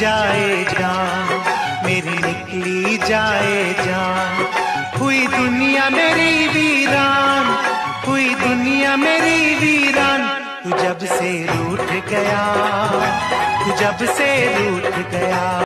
जाए जान, मेरी निकली जाए जान। हुई दुनिया मेरी वीरान, हुई दुनिया मेरी वीरान। तू जब से रूठ गया, तू जब से रूठ गया।